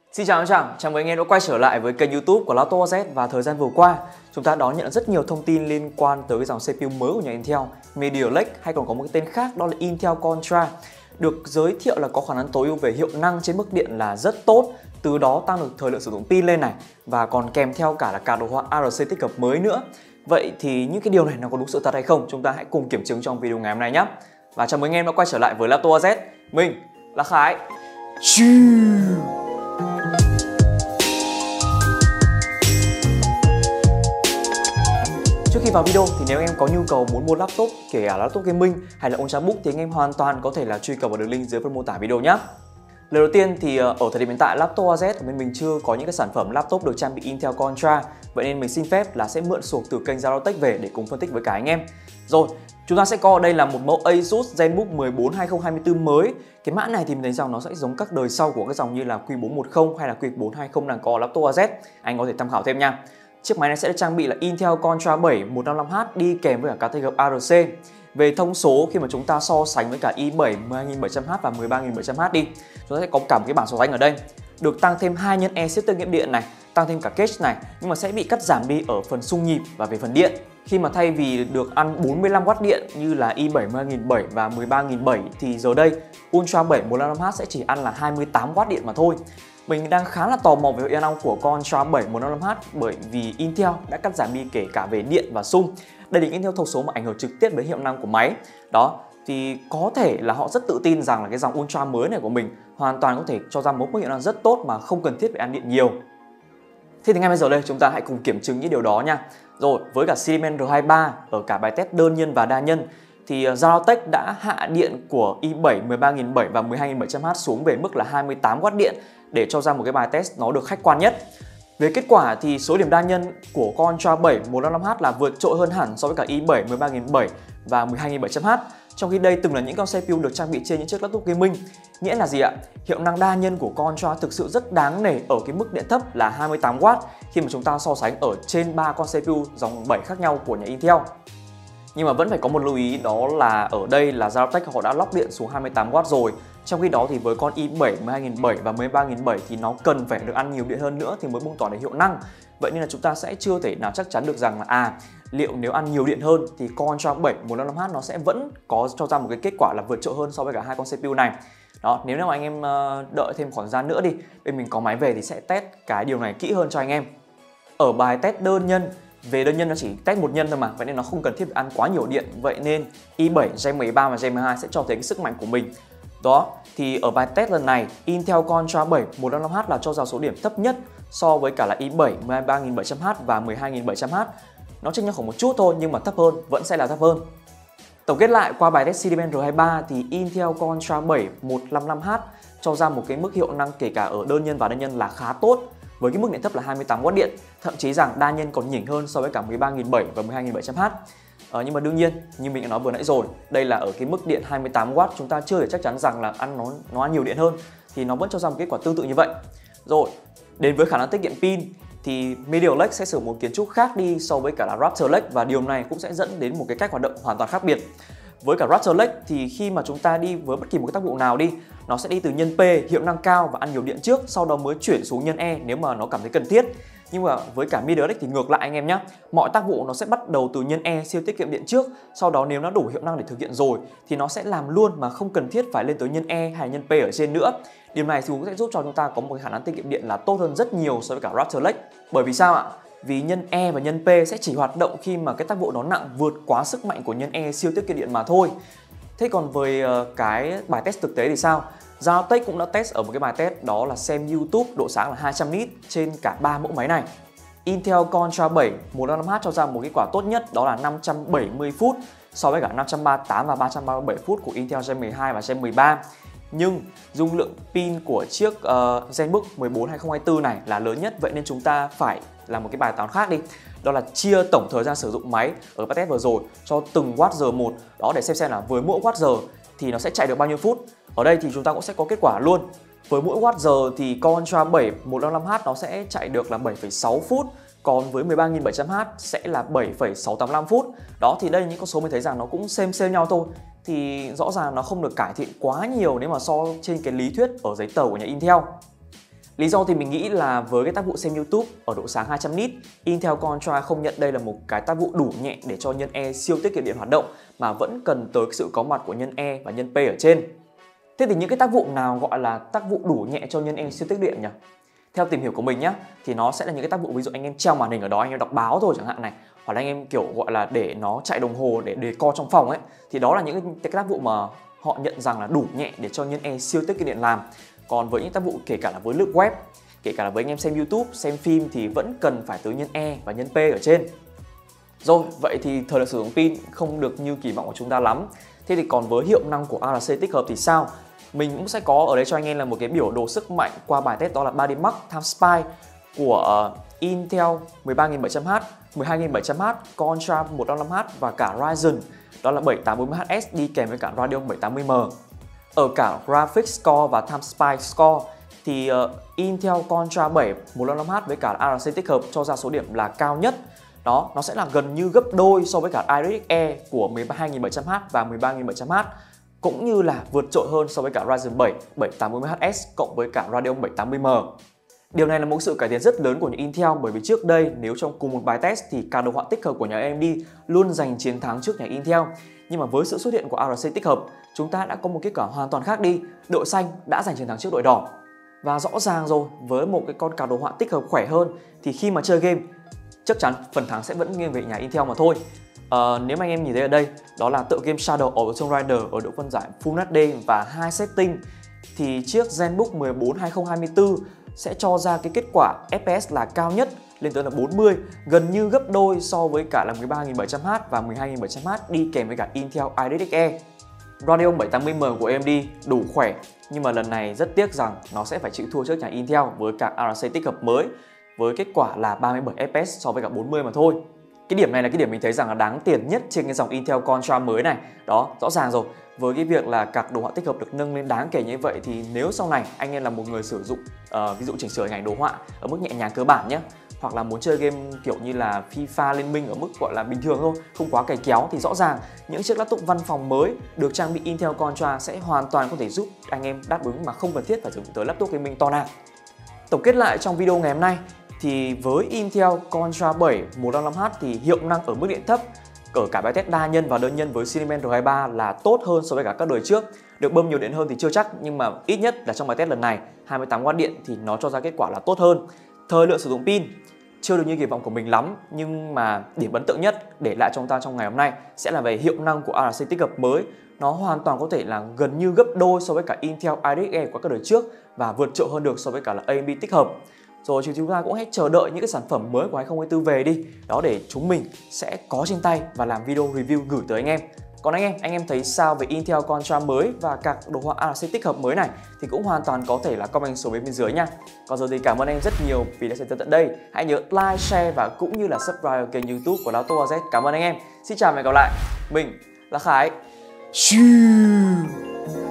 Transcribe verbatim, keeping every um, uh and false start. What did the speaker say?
Xin chào anh Chẳng, chào mừng anh em đã quay trở lại với kênh YouTube của Laptop a zét. Và thời gian vừa qua, chúng ta đón nhận rất nhiều thông tin liên quan tới cái dòng xê pê u mới của nhà Intel, Meteor Lake, hay còn có một cái tên khác đó là Intel Contra, được giới thiệu là có khả năng tối ưu về hiệu năng trên mức điện là rất tốt, từ đó tăng được thời lượng sử dụng pin lên này, và còn kèm theo cả là card đồ họa a rờ xê tích hợp mới nữa. Vậy thì những cái điều này nó có đúng sự thật hay không? Chúng ta hãy cùng kiểm chứng trong video ngày hôm nay nhé. Và chào mừng anh em đã quay trở lại với Laptop a zét. Mình là Khải. Trước khi vào video thì nếu em có nhu cầu muốn mua laptop, kể cả laptop gaming hay là Ultrabook, thì anh em hoàn toàn có thể là truy cập vào đường link dưới phần mô tả video nhé. Lời đầu tiên thì ở thời điểm hiện tại Laptop a zét của bên mình chưa có những cái sản phẩm laptop được trang bị Intel Contra, vậy nên mình xin phép là sẽ mượn suộc từ kênh Zalotech về để cùng phân tích với cả anh em. Rồi, chúng ta sẽ có đây là một mẫu Asus ZenBook mười bốn hai không hai tư mới. Cái mã này thì mình thấy rằng nó sẽ giống các đời sau của cái dòng như là Q bốn một không hay là Q bốn hai không đang có Laptop a zét. Anh có thể tham khảo thêm nha. Chiếc máy này sẽ được trang bị là Intel Contra bảy một năm năm H đi kèm với cả card tích hợp a rờ xê. Về thông số, khi mà chúng ta so sánh với cả i bảy mười hai nghìn bảy trăm H và mười ba nghìn bảy trăm H đi, chúng ta sẽ có cả một cái bảng so sánh ở đây. Được tăng thêm hai nhân e siết tiết kiệm điện này, tăng thêm cả case này, nhưng mà sẽ bị cắt giảm đi ở phần xung nhịp và về phần điện. Khi mà thay vì được ăn bốn mươi lăm oát điện như là i bảy mười hai nghìn bảy trăm và mười ba nghìn bảy trăm, thì giờ đây Ultra bảy một năm năm H sẽ chỉ ăn là hai mươi tám oát điện mà thôi. Mình đang khá là tò mò về hiệu năng của Contra bảy một năm năm H bởi vì Intel đã cắt giảm đi kể cả về điện và xung. Đây là những theo thông số mà ảnh hưởng trực tiếp đến hiệu năng của máy. Đó, thì có thể là họ rất tự tin rằng là cái dòng Ultra mới này của mình hoàn toàn có thể cho ra một mức hiệu năng rất tốt mà không cần thiết phải ăn điện nhiều. Thế thì ngay bây giờ đây chúng ta hãy cùng kiểm chứng những điều đó nha. Rồi, với cả Siemens R hai mươi ba ở cả bài test đơn nhân và đa nhân, thì Zalotech đã hạ điện của i bảy mười ba nghìn bảy trăm và mười hai nghìn bảy trăm H xuống về mức là hai mươi tám oát điện để cho ra một cái bài test nó được khách quan nhất. Về kết quả thì số điểm đa nhân của Contra bảy một năm năm H là vượt trội hơn hẳn so với cả i bảy mười ba nghìn bảy trăm và mười hai nghìn bảy trăm H. Trong khi đây từng là những con xê pê u được trang bị trên những chiếc laptop gaming. Nghĩa là gì ạ? Hiệu năng đa nhân của Contra thực sự rất đáng nể ở cái mức điện thấp là hai mươi tám oát khi mà chúng ta so sánh ở trên ba con xê pê u dòng bảy khác nhau của nhà Intel. Nhưng mà vẫn phải có một lưu ý, đó là ở đây là Zalotech họ đã lock điện xuống hai mươi tám oát rồi. Trong khi đó thì với con i bảy mười hai nghìn bảy trăm và mười ba nghìn bảy trăm thì nó cần phải được ăn nhiều điện hơn nữa thì mới bùng tỏa được hiệu năng. Vậy nên là chúng ta sẽ chưa thể nào chắc chắn được rằng là à liệu nếu ăn nhiều điện hơn thì Contra bảy một năm năm H nó sẽ vẫn có cho ra một cái kết quả là vượt trội hơn so với cả hai con xê pê u này. Đó, nếu nào anh em đợi thêm khoảng thời gian nữa đi, bên mình có máy về thì sẽ test cái điều này kỹ hơn cho anh em. Ở bài test đơn nhân, về đơn nhân nó chỉ test một nhân thôi mà, vậy nên nó không cần thiết phải ăn quá nhiều điện. Vậy nên i bảy, Gen mười ba và Gen mười hai sẽ cho thấy cái sức mạnh của mình. Đó, thì ở bài test lần này Intel Contra bảy một năm năm H là cho ra số điểm thấp nhất so với cả là i bảy mười ba nghìn bảy trăm H và mười hai nghìn bảy trăm H. Nó chênh nhau khoảng một chút thôi nhưng mà thấp hơn, vẫn sẽ là thấp hơn. Tổng kết lại qua bài test Siemens R hai mươi ba thì Intel Contra bảy một năm năm H cho ra một cái mức hiệu năng kể cả ở đơn nhân và đa nhân là khá tốt, với cái mức điện thấp là hai mươi tám oát điện, thậm chí rằng đa nhân còn nhỉnh hơn so với cả mười ba nghìn bảy trăm và mười hai nghìn bảy trăm H. Ờ, nhưng mà đương nhiên, như mình đã nói vừa nãy rồi, đây là ở cái mức điện hai mươi tám oát, chúng ta chưa thể chắc chắn rằng là ăn nó nó ăn nhiều điện hơn, thì nó vẫn cho ra một kết quả tương tự như vậy. Rồi, đến với khả năng tiết kiệm pin thì Meteor Lake sẽ sử dụng một kiến trúc khác đi so với cả là Raptor Lake, và điều này cũng sẽ dẫn đến một cái cách hoạt động hoàn toàn khác biệt. Với cả Raptor Lake thì khi mà chúng ta đi với bất kỳ một cái tác vụ nào đi, nó sẽ đi từ nhân P hiệu năng cao và ăn nhiều điện trước, sau đó mới chuyển xuống nhân E nếu mà nó cảm thấy cần thiết. Nhưng mà với cả Meteor Lake thì ngược lại anh em nhé. Mọi tác vụ nó sẽ bắt đầu từ nhân E siêu tiết kiệm điện trước, sau đó nếu nó đủ hiệu năng để thực hiện rồi thì nó sẽ làm luôn mà không cần thiết phải lên tới nhân E hay nhân P ở trên nữa. Điều này thì cũng sẽ giúp cho chúng ta có một cái khả năng tiết kiệm điện là tốt hơn rất nhiều so với cả Raptor Lake. Bởi vì sao ạ? Vì nhân E và nhân P sẽ chỉ hoạt động khi mà cái tác vụ nó nặng vượt quá sức mạnh của nhân E siêu tiết kiệm điện mà thôi. Thế còn với cái bài test thực tế thì sao? Zalotech cũng đã test ở một cái bài test đó là xem YouTube độ sáng là hai trăm nit trên cả ba mẫu máy này. Intel Contra bảy một năm năm H cho ra một kết quả tốt nhất đó là năm trăm bảy mươi phút so với cả năm trăm ba mươi tám và ba trăm ba mươi bảy phút của Intel Gen mười hai và Gen mười ba. Nhưng dung lượng pin của chiếc uh, ZenBook mười bốn hai không hai tư này là lớn nhất, vậy nên chúng ta phải làm một cái bài toán khác đi. Đó là chia tổng thời gian sử dụng máy ở bài test vừa rồi cho từng watt giờ một, đó để xem xem là với mỗi watt giờ thì nó sẽ chạy được bao nhiêu phút. Ở đây thì chúng ta cũng sẽ có kết quả luôn. Với mỗi watt giờ thì Contra bảy một năm năm H nó sẽ chạy được là bảy phẩy sáu phút, còn với mười ba nghìn bảy trăm H sẽ là bảy phẩy sáu tám lăm phút. Đó thì đây là những con số mình thấy rằng nó cũng xem xem nhau thôi. Thì rõ ràng nó không được cải thiện quá nhiều nếu mà so trên cái lý thuyết ở giấy tờ của nhà Intel. Lý do thì mình nghĩ là với cái tác vụ xem YouTube ở độ sáng hai trăm nit, Intel Contra không nhận đây là một cái tác vụ đủ nhẹ để cho nhân E siêu tiết kiệm điện hoạt động, mà vẫn cần tới sự có mặt của nhân E và nhân P ở trên. Thế thì những cái tác vụ nào gọi là tác vụ đủ nhẹ cho nhân E siêu tiết điện nhỉ? Theo tìm hiểu của mình nhá, thì nó sẽ là những cái tác vụ ví dụ anh em treo màn hình ở đó, anh em đọc báo thôi chẳng hạn này, hoặc là anh em kiểu gọi là để nó chạy đồng hồ để decor trong phòng ấy, thì đó là những cái tác vụ mà họ nhận rằng là đủ nhẹ để cho nhân E siêu tiết kiệm điện làm. Còn với những tác vụ kể cả là với lướt web, kể cả là với anh em xem YouTube, xem phim thì vẫn cần phải tới nhân E và nhân P ở trên. Rồi, vậy thì thời lượng sử dụng pin không được như kỳ vọng của chúng ta lắm. Thế thì còn với hiệu năng của a rờ xê tích hợp thì sao? Mình cũng sẽ có ở đây cho anh em là một cái biểu đồ sức mạnh qua bài test, đó là ba D Mark Time Spy của uh, Intel mười ba nghìn bảy trăm H, mười hai nghìn bảy trăm H, Contra một trăm năm mươi H và cả Ryzen đó là bảy tám bốn mươi H S đi kèm với cả Radeon bảy tám mươi M. Ở cả Graphics Score và Time Spy Score thì uh, Intel Contra bảy một trăm năm mươi H với cả a rờ xê tích hợp cho ra số điểm là cao nhất. Đó, nó sẽ là gần như gấp đôi so với cả DirectX E của mười hai nghìn bảy trăm H và mười ba nghìn bảy trăm H, cũng như là vượt trội hơn so với cả Ryzen bảy bảy tám bốn mươi H S cộng với cả Radeon bảy tám mươi M. Điều này là một sự cải tiến rất lớn của nhà Intel, bởi vì trước đây nếu trong cùng một bài test thì cả đồ họa tích hợp của nhà a em đê luôn giành chiến thắng trước nhà Intel. Nhưng mà với sự xuất hiện của a rờ xê tích hợp, chúng ta đã có một kết quả hoàn toàn khác đi. Đội xanh đã giành chiến thắng trước đội đỏ. Và rõ ràng rồi, với một cái con cả đồ họa tích hợp khỏe hơn thì khi mà chơi game, chắc chắn phần thắng sẽ vẫn nghiêng về nhà Intel mà thôi. Uh, nếu mà anh em nhìn thấy ở đây, đó là tựa game Shadow of the Tomb Raider ở độ phân giải Full hát đê và hai setting, thì chiếc ZenBook mười bốn hai không hai tư sẽ cho ra cái kết quả ép pê ét là cao nhất, lên tới là bốn mươi, gần như gấp đôi so với cả là mười ba nghìn bảy trăm H và mười hai nghìn bảy trăm H đi kèm với cả Intel DirectX E. Radeon bảy tám mươi M của a em đê đủ khỏe, nhưng mà lần này rất tiếc rằng nó sẽ phải chịu thua trước nhà Intel với cả a rờ xê tích hợp mới, với kết quả là ba mươi bảy ép pê ét so với cả bốn mươi mà thôi. Cái điểm này là cái điểm mình thấy rằng là đáng tiền nhất trên cái dòng Intel Contra mới này. Đó, rõ ràng rồi, với cái việc là các đồ họa tích hợp được nâng lên đáng kể như vậy thì nếu sau này anh em là một người sử dụng uh, ví dụ chỉnh sửa hình ảnh đồ họa ở mức nhẹ nhàng cơ bản nhé, hoặc là muốn chơi game kiểu như là FIFA Liên Minh ở mức gọi là bình thường thôi, không quá cày kéo, thì rõ ràng những chiếc laptop văn phòng mới được trang bị Intel Contra sẽ hoàn toàn có thể giúp anh em đáp ứng mà không cần thiết phải sử dụng tới laptop gaming to nào. Tổng kết lại trong video ngày hôm nay thì với Intel Contra bảy một trăm năm mươi H thì hiệu năng ở mức điện thấp ở cả bài test đa nhân và đơn nhân với Cinebench R hai mươi ba là tốt hơn so với cả các đời trước. Được bơm nhiều điện hơn thì chưa chắc, nhưng mà ít nhất là trong bài test lần này hai mươi tám oát điện thì nó cho ra kết quả là tốt hơn. Thời lượng sử dụng pin chưa được như kỳ vọng của mình lắm, nhưng mà điểm ấn tượng nhất để lại cho chúng ta trong ngày hôm nay sẽ là về hiệu năng của a rờ xê tích hợp mới. Nó hoàn toàn có thể là gần như gấp đôi so với cả Intel DirectX E của các đời trước và vượt trội hơn được so với cả là a em đê tích hợp. Rồi chúng ta cũng hãy chờ đợi những cái sản phẩm mới của hai không hai tư về đi, đó để chúng mình sẽ có trên tay và làm video review gửi tới anh em. Còn anh em, anh em thấy sao về Intel Contra mới và các đồ họa a rờ xê tích hợp mới này thì cũng hoàn toàn có thể là comment xuống bên dưới nha. Còn giờ thì cảm ơn anh em rất nhiều vì đã xem tới tận đây. Hãy nhớ like, share và cũng như là subscribe kênh YouTube của Laptop a zét. Cảm ơn anh em. Xin chào và hẹn gặp lại. Mình là Khải.